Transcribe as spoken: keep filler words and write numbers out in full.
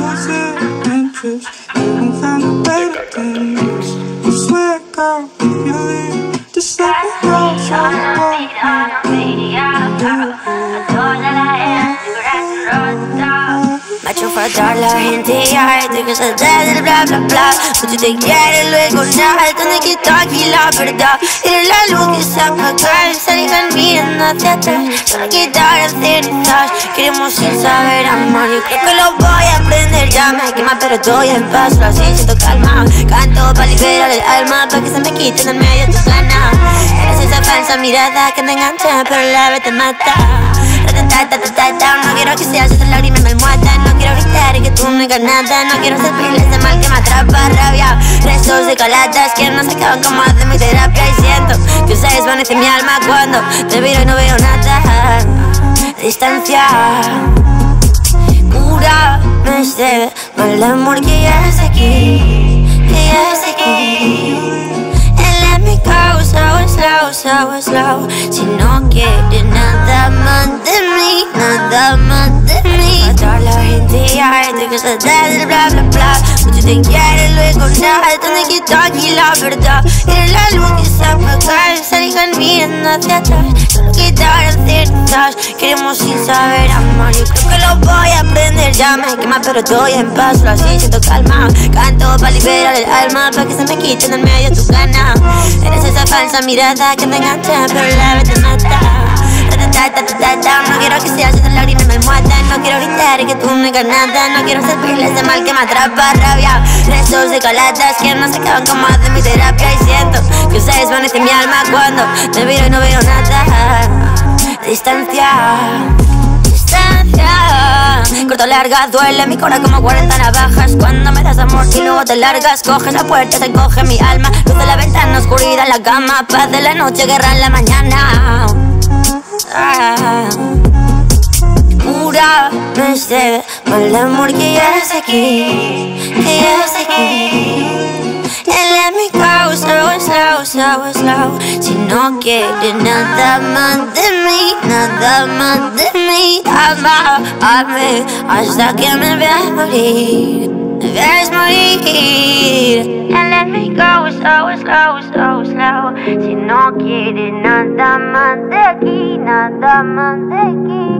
lose your interest. You won't find a better than this. I swear, girl, if you leave, just let me know. So I macho fatal, la gente ya estoy cansada del bla bla bla. Mucho te quiere, luego nada. ¿Dónde que está aquí la verdad? Eres la luz que se apaga, salgan mirando hacia atrás. Solo quedar cenizas, queremos sin saber amar. Yo creo que lo voy a aprender, ya me quema pero estoy en paz. Lo así siento calma, canto para liberar el alma, para que se me quiten en medio tus ganas. Eres esa falsa mirada que te engancha pero la vez te mata. No quiero que seas esa lágrima en mi almohada. No quiero gritar y que tú no digas nada. No quiero ser piles de mal que me atrapa, rabia. Restos de caladas que no se acaban como hace mi terapia. Y siento que se desvanece mi alma cuando te miro y no veo nada. Distancia cúrame este mal amor que ya está aquí, que ya está aquí. Él es mi causa, o slow, slow, slow. Si no quiere nada más de mí, nada más de mí. Matar la gente ya, estoy cansada del bla bla bla. Mucho te quiere, luego nada. ¿Dónde queda aquí la verdad? Eres la luz que se apaga, salgan mirando hacia atrás. Solo quedaron cenizas, queremos sin saber amar. Yo creo que lo voy a aprender, ya me quema pero estoy en paz. Solo así siento calma, canto para liberar el alma, para que se me quiten en medio tus ganas. Eres esa falsa mirada que te engancha pero la vez te mata. No quiero que seas esa lágrima en mi almohada. No quiero gritar y que tú no digas nada. No quiero ser piles de mal que me atrapa, rabia. Restos de caladas que no se acaban como hace mi terapia. Y siento que se desvanece mi alma cuando te miro y no veo nada. Distancia, distancia. Corto, larga, duele mi corazón como cuarenta navajas. Cuando me das amor y luego te largas, coges la puerta, se encoge mi alma. Luz de la ventana, oscuridad en la cama. Paz de la noche, guerra en la mañana. Ah, cúrame este mal amor que ya está aquí, que ya está aquí. Él es mi causa, o slow, slow, slow. Si no quiere nada más de mí, nada más de mí. Amame hasta que me veas morir, me veas morir. Él es mi causa, o slow, slow, slow. Si no quiere nada más de aquí, nada más de aquí.